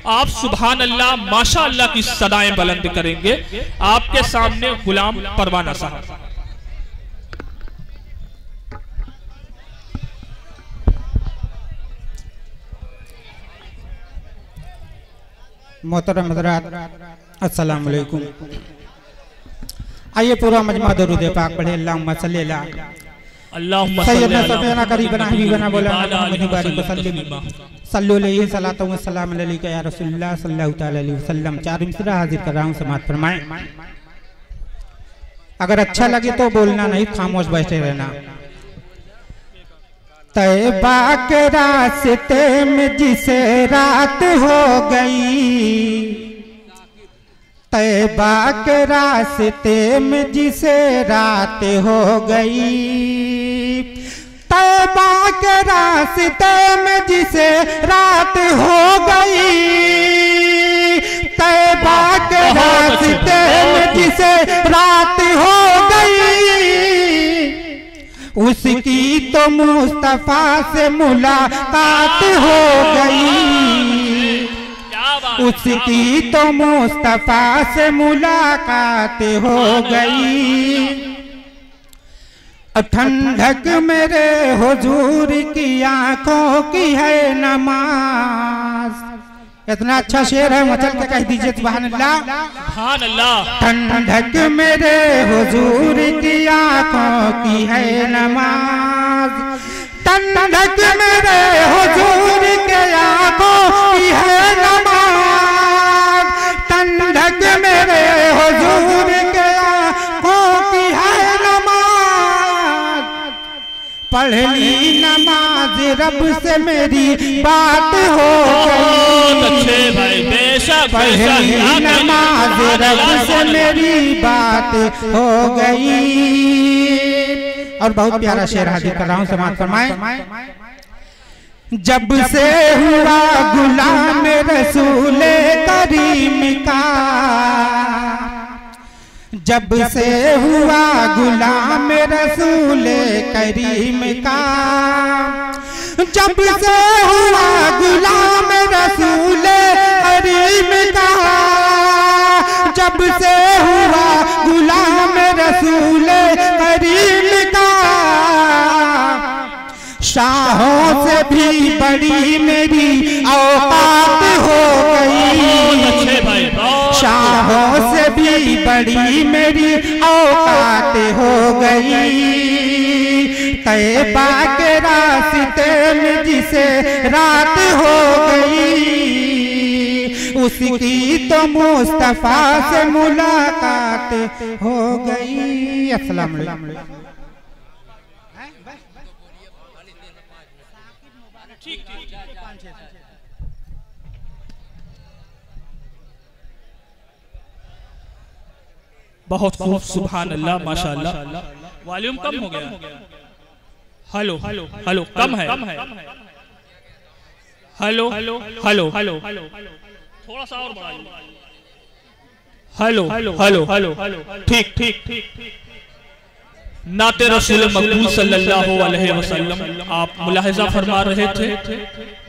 आप सुभान अल्लाह माशा अल्लाह की सदाएं बुलंद करेंगे। आपके सामने गुलाम परवाना साहब। मोहतरम हज़रात अस्सलाम वालेकुम। आइए पूरा मजमा दरूद पाक पढ़े। अल्लाहुम्मा सल्ली अला सय्यदना सफीना करीबना हबीबना मौलाना मुहम्मद बारिक वसल्लम सल्लल्लाहु अलैहि सलातु व सलाम अलैका या रसूलुल्लाह सल्लल्लाहु तआला अलैहि वसल्लम। चार मिसरा हाजिर कर रहा हूं, समाअत फरमाएं। अगर अच्छा लगे तो बोलना, नहीं खामोश बैठे रहना। तैबा के रास्ते में जिसे रात हो गई, तैबा के रास्ते में जिसे रात हो गई, तैबा के रास्ते में जिसे रात हो गई, तैबा के रास्ते में जिसे रात हो गई, उसकी तो मुस्तफा से मुलाकात हो गई, उसकी तो मुस्तफा से मुलाकात हो गई। ठंडक मेरे हुजूर की आंखों की है नमाज। इतना अच्छा शेर है, मचल के कह दीजिए सुभान अल्लाह सुभान अल्लाह। ठंडक मेरे हुजूर की आंखों की है नमाज, ठंडक मेरे हुजूर के आंखों की है नमाज, ठंडक मेरे हुजूर के आंखों की है नमाज। पढ़ ली नमाज रब से मेरी बात हो गई, पढ़ ली नमाज रब से मेरी बात हो गई। और बहुत प्यारा शेर हाजिर कर रहा हूं, समाअत फरमाएं। जब से हुआ गुलाम रसूले करीम का, जब से हुआ गुलाम रसूले करीम का, जब से हुआ गुलाम रसूले करीम का, जब से हुआ गुलाम रसूले करीम का, शाहों से भी बड़ी मेरी औकात हो गई, शाहों से भी बड़ी मेरी औकात हो गई। तैबा के रास्ते में जिसे रात हो गई, उसकी तो मुस्तफा से मुलाकात हो गई। अस्सलाम वालेकुम। बहुत खूब सुभान अल्लाह माशाअल्लाह। वॉल्यूम कम हो गया। हेलो हेलो हेलो कम है। हेलो हेलो हेलो थोड़ा सा और बढ़ाइए। हेलो हेलो हेलो ठीक ठीक ठीक। नाते रसूल मकबूल सल्लल्लाहु अलैहि वसल्लम आप मुलाहिजा फरमा रहे थे